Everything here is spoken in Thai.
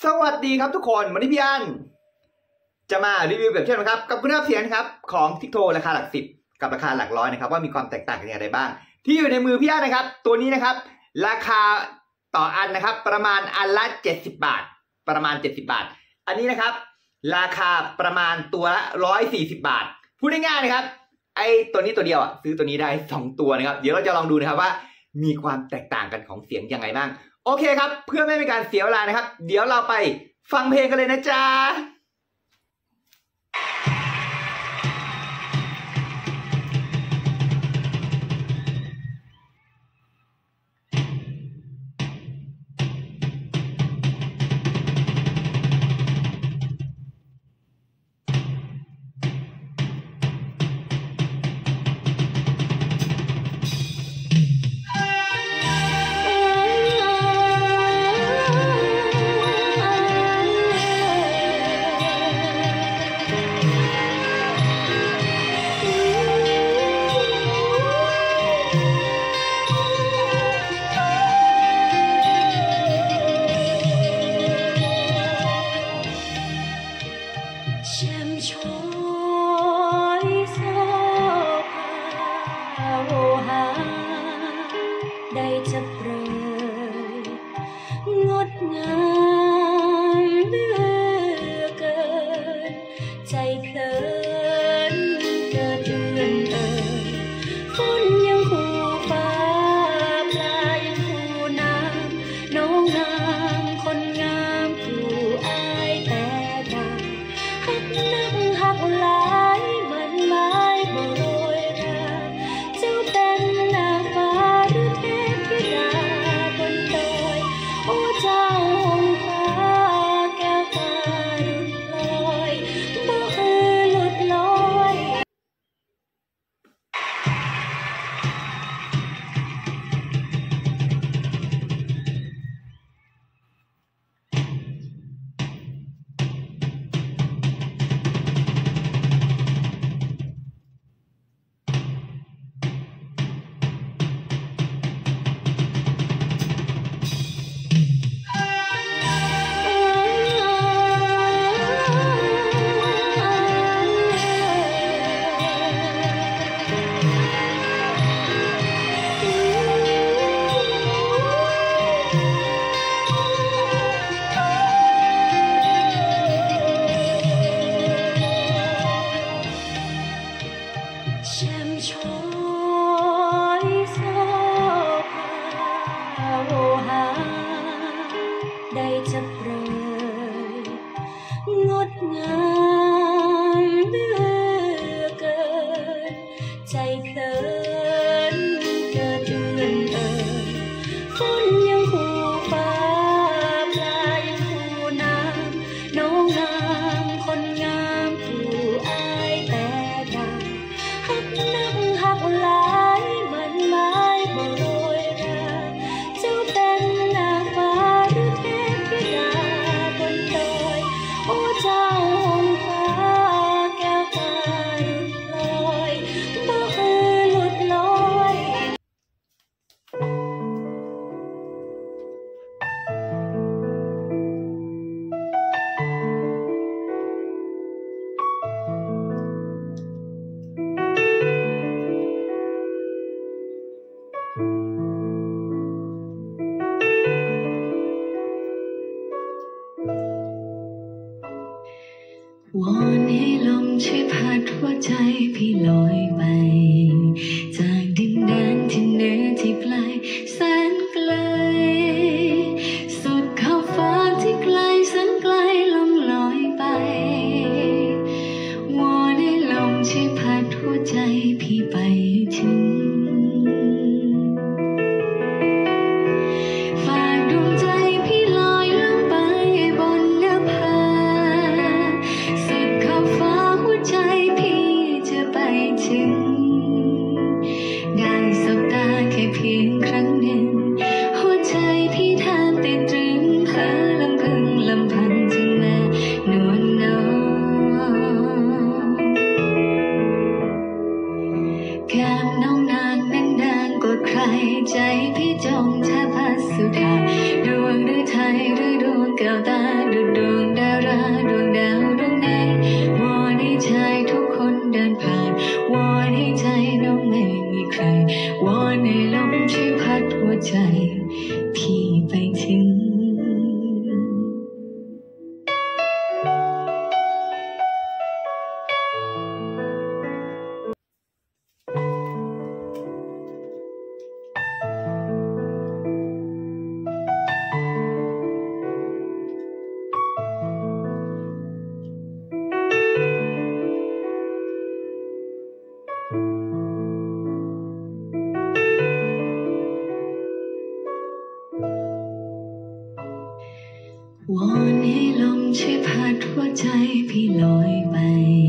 สวัสดีครับทุกคนวันนี้พี่อันจะมารีวิวแบบเช่นนะครับกับคุณภาพเสียงครับของทิกโทราคาหลักสิบกับราคาหลักร้อยนะครับว่ามีความแตกต่างกันอย่างไรบ้างที่อยู่ในมือพี่อันนะครับตัวนี้นะครับราคาต่ออันนะครับประมาณอันละ70 บาทประมาณ70 บาทอันนี้นะครับราคาประมาณตัวละ140 บาทพูดง่ายๆนะครับไอ้ตัวนี้ตัวเดียวซื้อตัวนี้ได้2ตัวนะครับเดี๋ยวเราจะลองดูนะครับว่ามีความแตกต่างกันของเสียงยังไงบ้างโอเคครับเพื่อไม่เป็นการเสียเวลานะครับเดี๋ยวเราไปฟังเพลงกันเลยนะจ๊ะได้จะเปรยงดงามเหลือเกินใจเพลินเกิดเดือนฝนยังคู่ฟ้าปลายังคู่น้ำน้องนางคนงามผู้อายแต่ดาหักนักหักหลายมันไม้บ่โรยราเจ้าเป็นนางฟ้าแช่มช้อยโซภาโวหาได้จะเปรยงดงามเหลือเกินใจเพลินเกิดเดือนฝนยังคู่ฟ้าปลายังคู่น้ำน้องนางคนงามผู้อายแต่ดาหักนักหักหลายมันไม้บ่โรยราเจ้าเป็นนางฟ้าหรือเทพธิดาบนดอยโอ้เจ้าหงฟ้าแก้วตาหลุดลอยบ่หลุดลอยวอนให้ลมช่วยพัดหัวใจพี่ลอยไปจากดินแดนที่เหนือที่ไกลแสนไกลสุดขอบฟ้าที่ไกลแสนไกลลมลอยไปวอนให้ลมช่วยพัดหัวใจพี่ไปถึงฝากดวงใจพี่ลอยลงไปบนนภาสุดขอบฟ้าหัวใจพี่จะไปถึงได้สบตาแค่เพียงครั้งดุจดวงดาราดวงดาวดวงไหนวอนให้ชายทุกคนเดินผ่านวอนให้ใจน้องไม่มีใครวอนให้ลมช่วยพัดหัวใจพี่ไปถึงวอนให้ลมช่วยพัดหัวใจพี่ลอยไป